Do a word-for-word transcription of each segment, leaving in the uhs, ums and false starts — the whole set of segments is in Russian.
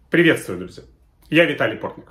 Приветствую, друзья! Я Виталий Портников.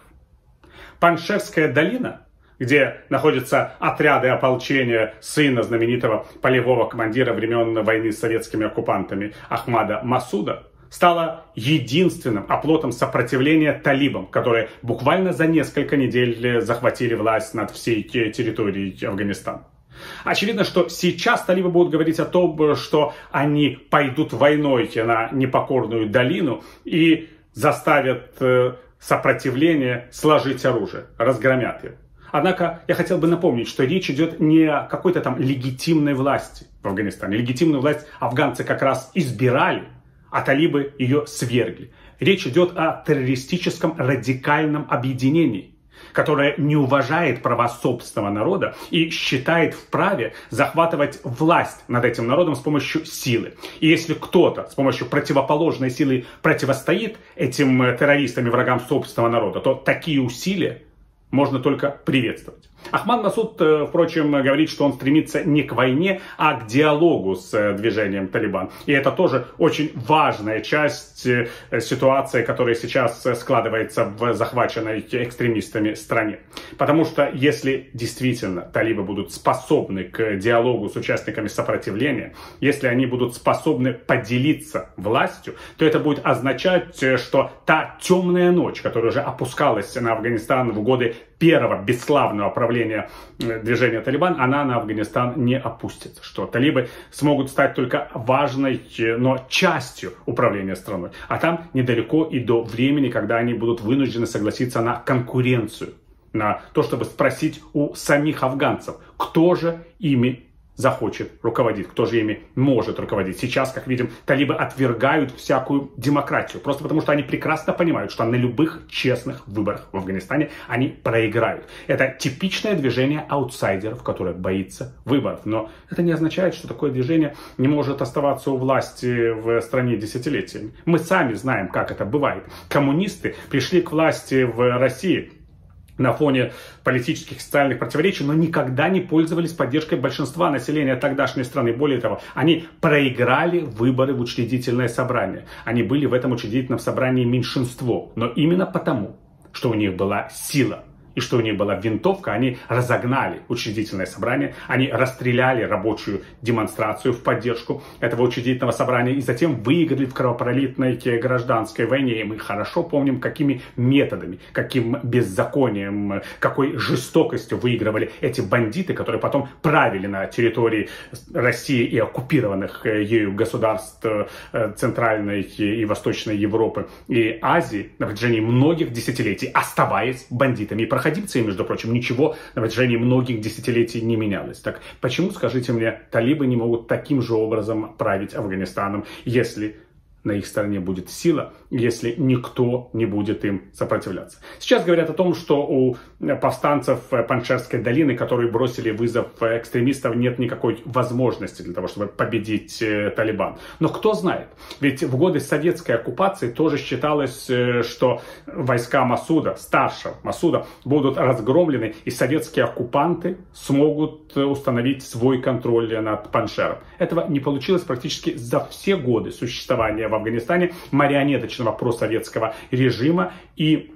Паншерская долина, где находятся отряды ополчения сына знаменитого полевого командира времен войны с советскими оккупантами Ахмада Масуда, стала единственным оплотом сопротивления талибам, которые буквально за несколько недель захватили власть над всей территорией Афганистана. Очевидно, что сейчас талибы будут говорить о том, что они пойдут войной на непокорную долину и заставят сопротивление сложить оружие, разгромят его. Однако я хотел бы напомнить, что речь идет не о какой-то там легитимной власти в Афганистане. Легитимную власть афганцы как раз избирали, а талибы ее свергли. Речь идет о террористическом радикальном объединении, которое не уважает права собственного народа и считает вправе захватывать власть над этим народом с помощью силы. И если кто-то с помощью противоположной силы противостоит этим террористам и врагам собственного народа, то такие усилия можно только приветствовать. Ахмад Масуд, впрочем, говорит, что он стремится не к войне, а к диалогу с движением Талибан. И это тоже очень важная часть ситуации, которая сейчас складывается в захваченной экстремистами стране. Потому что если действительно талибы будут способны к диалогу с участниками сопротивления, если они будут способны поделиться властью, то это будет означать, что та темная ночь, которая уже опускалась на Афганистан в годы первого бесславного правления движения Талибан, она на Афганистан не опустится. Что талибы смогут стать только важной, но частью управления страной. А там недалеко и до времени, когда они будут вынуждены согласиться на конкуренцию. На то, чтобы спросить у самих афганцев, кто же ими захочет руководить, кто же ими может руководить. Сейчас, как видим, талибы отвергают всякую демократию, просто потому что они прекрасно понимают, что на любых честных выборах в Афганистане они проиграют. Это типичное движение аутсайдеров, которое боится выборов. Но это не означает, что такое движение не может оставаться у власти в стране десятилетиями. Мы сами знаем, как это бывает. Коммунисты пришли к власти в России на фоне политических и социальных противоречий, но никогда не пользовались поддержкой большинства населения тогдашней страны. Более того, они проиграли выборы в учредительное собрание. Они были в этом учредительном собрании меньшинство. Но именно потому, что у них была сила и что у них была винтовка, они разогнали учредительное собрание, они расстреляли рабочую демонстрацию в поддержку этого учредительного собрания и затем выиграли в кровопролитной гражданской войне. И мы хорошо помним, какими методами, каким беззаконием, какой жестокостью выигрывали эти бандиты, которые потом правили на территории России и оккупированных ею государств Центральной и Восточной Европы и Азии на протяжении многих десятилетий, оставаясь бандитами и проходя. Проходимцами, между прочим, ничего на протяжении многих десятилетий не менялось. Так почему, скажите мне, талибы не могут таким же образом править Афганистаном, если на их стороне будет сила, если никто не будет им сопротивляться? Сейчас говорят о том, что у повстанцев Паншерской долины, которые бросили вызов экстремистов, нет никакой возможности для того, чтобы победить Талибан. Но кто знает? Ведь в годы советской оккупации тоже считалось, что войска Масуда, старшего Масуда, будут разгромлены, и советские оккупанты смогут установить свой контроль над Паншером. Этого не получилось практически за все годы существования в Афганистане марионеточного просоветского режима и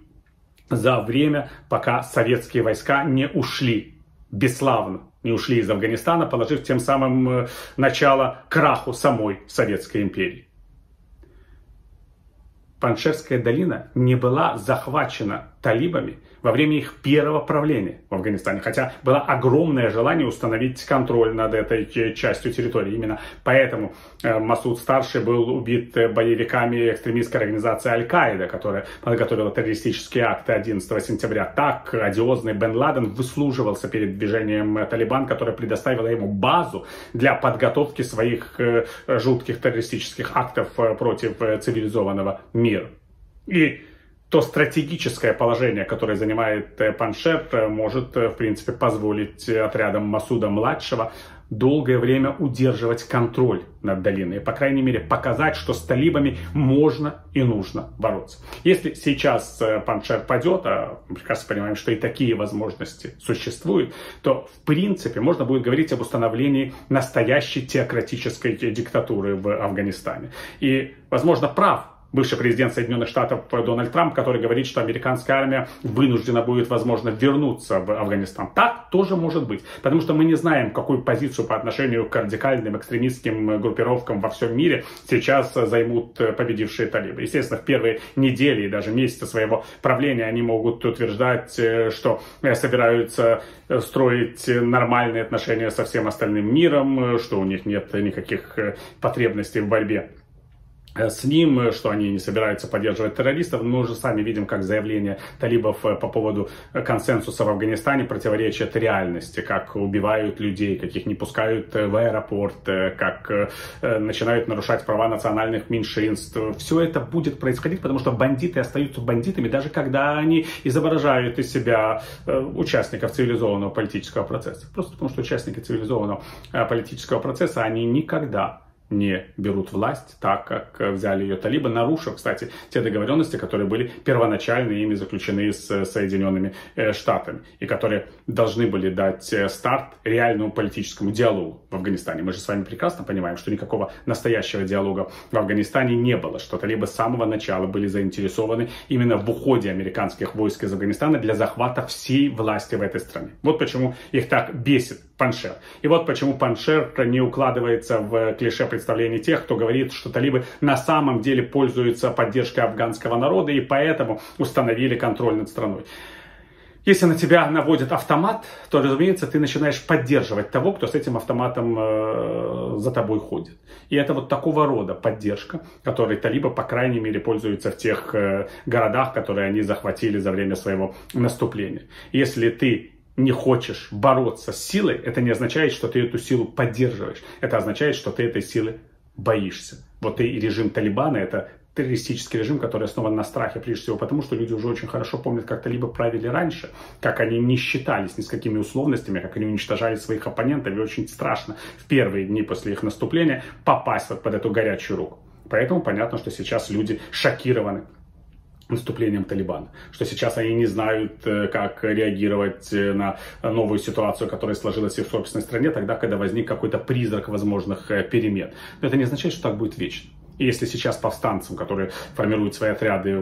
за время, пока советские войска не ушли бесславно, не ушли из Афганистана, положив тем самым начало краху самой Советской империи. Паншерская долина не была захвачена талибами во время их первого правления в Афганистане, хотя было огромное желание установить контроль над этой частью территории. Именно поэтому Масуд-старший был убит боевиками экстремистской организации Аль-Каида, которая подготовила террористические акты одиннадцатого сентября. Так одиозный Бен Ладен выслуживался перед движением Талибан, которое предоставило ему базу для подготовки своих жутких террористических актов против цивилизованного мира. И то стратегическое положение, которое занимает Паншер, может, в принципе, позволить отрядам Масуда-младшего долгое время удерживать контроль над долиной. По крайней мере, показать, что с талибами можно и нужно бороться. Если сейчас Паншер падет, а мы прекрасно понимаем, что и такие возможности существуют, то, в принципе, можно будет говорить об установлении настоящей теократической диктатуры в Афганистане. И, возможно, прав бывший президент Соединенных Штатов Дональд Трамп, который говорит, что американская армия вынуждена будет, возможно, вернуться в Афганистан. Так тоже может быть, потому что мы не знаем, какую позицию по отношению к радикальным экстремистским группировкам во всем мире сейчас займут победившие талибы. Естественно, в первые недели и даже месяцы своего правления они могут утверждать, что собираются строить нормальные отношения со всем остальным миром, что у них нет никаких потребностей в борьбе с ним, что они не собираются поддерживать террористов. Мы уже сами видим, как заявления талибов по поводу консенсуса в Афганистане противоречат реальности, как убивают людей, как их не пускают в аэропорт, как начинают нарушать права национальных меньшинств. Все это будет происходить, потому что бандиты остаются бандитами, даже когда они изображают из себя участников цивилизованного политического процесса. Просто потому, что участники цивилизованного политического процесса, они никогда не берут власть так, как взяли ее талибы, нарушив, кстати, те договоренности, которые были первоначально ими заключены с Соединенными Штатами и которые должны были дать старт реальному политическому диалогу в Афганистане. Мы же с вами прекрасно понимаем, что никакого настоящего диалога в Афганистане не было, что талибы с самого начала были заинтересованы именно в уходе американских войск из Афганистана для захвата всей власти в этой стране. Вот почему их так бесит Паншер. И вот почему Паншер не укладывается в клише представлений тех, кто говорит, что талибы на самом деле пользуются поддержкой афганского народа и поэтому установили контроль над страной. Если на тебя наводят автомат, то, разумеется, ты начинаешь поддерживать того, кто с этим автоматом э, за тобой ходит. И это вот такого рода поддержка, которой талибы, по крайней мере, пользуются в тех э, городах, которые они захватили за время своего наступления. Если ты не хочешь бороться с силой, это не означает, что ты эту силу поддерживаешь. Это означает, что ты этой силы боишься. Вот и режим Талибана — это террористический режим, который основан на страхе, прежде всего потому, что люди уже очень хорошо помнят, как талибы правили раньше, как они не считались ни с какими условностями, как они уничтожали своих оппонентов, и очень страшно в первые дни после их наступления попасть вот под эту горячую руку. Поэтому понятно, что сейчас люди шокированы наступлением Талибана, что сейчас они не знают, как реагировать на новую ситуацию, которая сложилась в их собственной стране, тогда, когда возник какой-то призрак возможных перемен. Но это не означает, что так будет вечно. И если сейчас повстанцам, которые формируют свои отряды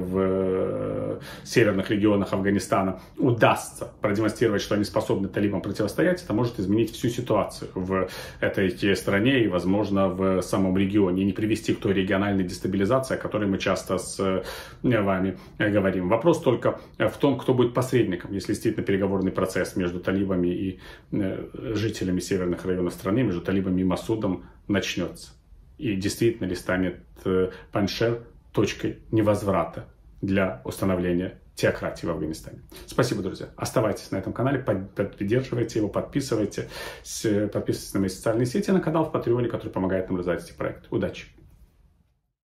в северных регионах Афганистана, удастся продемонстрировать, что они способны талибам противостоять, это может изменить всю ситуацию в этой стране и, возможно, в самом регионе, и не привести к той региональной дестабилизации, о которой мы часто с вами говорим. Вопрос только в том, кто будет посредником, если действительно переговорный процесс между талибами и жителями северных районов страны, между талибами и Масудом начнется. И действительно ли станет Паншер точкой невозврата для установления теократии в Афганистане. Спасибо, друзья. Оставайтесь на этом канале, поддерживайте его, подписывайтесь, подписывайтесь на мои социальные сети, на канал в Патреоне, который помогает нам развивать эти проекты. Удачи!